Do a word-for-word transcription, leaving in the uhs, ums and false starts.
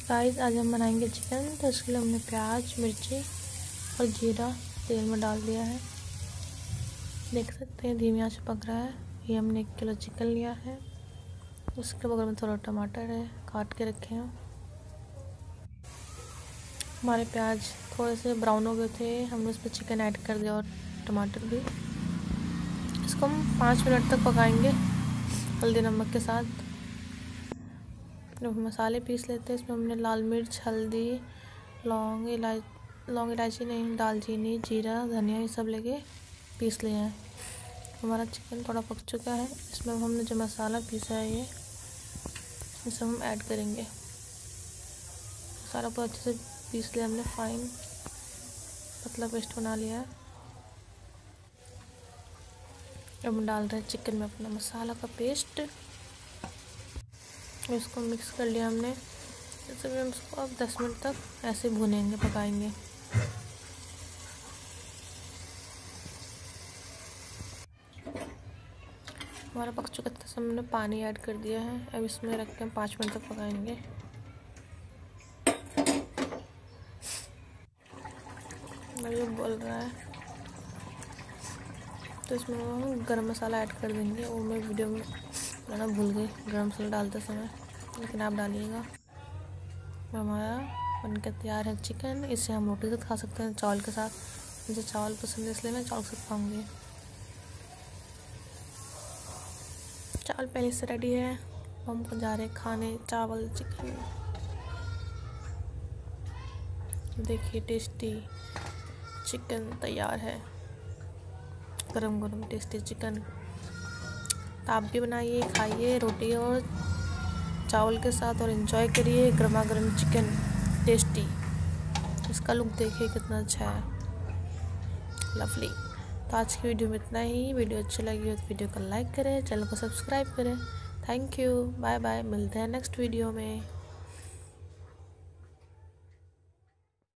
Guys आज हम बनाएंगे चिकन। तो इसके लिए हमने प्याज, मिर्ची और जीरा तेल में डाल दिया है। देख सकते हैं धीमी आंच पक रहा है। ये हमने एक किलो चिकन लिया है। उसके बगल में थोड़ा टमाटर है, काट के रखे हैं। हमारे प्याज थोड़े से ब्राउन हो गए थे, हमने उस पर चिकन ऐड कर दिया और टमाटर भी। इसको हम पाँच मिनट तक पकाएंगे हल्दी नमक के साथ। अब मसाले पीस लेते हैं। इसमें हमने लाल मिर्च, हल्दी, लौंग, इलायची लौंग इलायची नहीं दालचीनी, जीरा, धनिया ये सब लेके पीस लिया है। हमारा चिकन थोड़ा पक चुका है। इसमें हमने जो मसाला पीसा है ये इसे हम ऐड करेंगे। मसाला बहुत अच्छे से पीस लिया हमने, फाइन पतला पेस्ट बना लिया है। अब हम डाल रहे हैं चिकन में अपना मसाला का पेस्ट। इसको मिक्स कर लिया हमने। जैसे हम इसको अब दस मिनट तक ऐसे भुनेंगे, पकाएंगे। हमारा पक चुका था, सब हमने पानी ऐड कर दिया है। अब इसमें रख के हम पाँच मिनट तक पकाएंगे। ये बोल रहा है तो इसमें हम गरम मसाला ऐड कर देंगे। वो मैं वीडियो में बनाना भूल गई गरम मसाला डालते समय, लेकिन आप डालिएगा। हमारा बनकर तैयार है चिकन। इसे हम रोटी के साथ खा सकते हैं, चावल के साथ। मुझे चावल पसंद है इसलिए मैं चावल के साथ खाऊंगी। चावल पहले से रेडी है, हम जा रहे हैं खाने चावल चिकन। देखिए टेस्टी चिकन तैयार है, गरम गरम टेस्टी चिकन। तो आप भी बनाइए, खाइए रोटी और चावल के साथ और एंजॉय करिए गर्मा गर्म चिकन टेस्टी। इसका लुक देखिए कितना अच्छा है, लवली। तो आज की वीडियो में इतना ही। वीडियो अच्छी लगी हो तो वीडियो को लाइक करें, चैनल को सब्सक्राइब करें। थैंक यू, बाय बाय, मिलते हैं नेक्स्ट वीडियो में।